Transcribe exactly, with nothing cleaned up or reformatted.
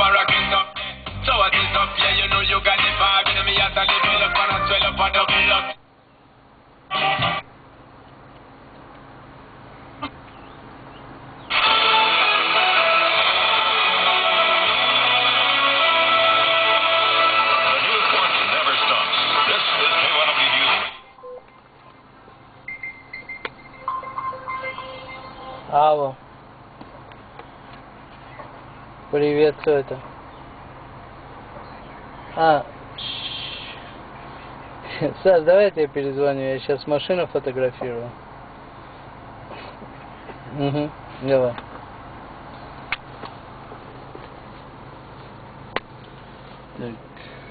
a rock it up. So what is up, yeah, you know you got the vibe. You know me as I live it up and I swell up and double up. The news force never stops. This is K one W News. Алло. Привет, кто это? А, Саш, давай я тебе перезвоню, я сейчас машину фотографирую. Угу, давай. Так.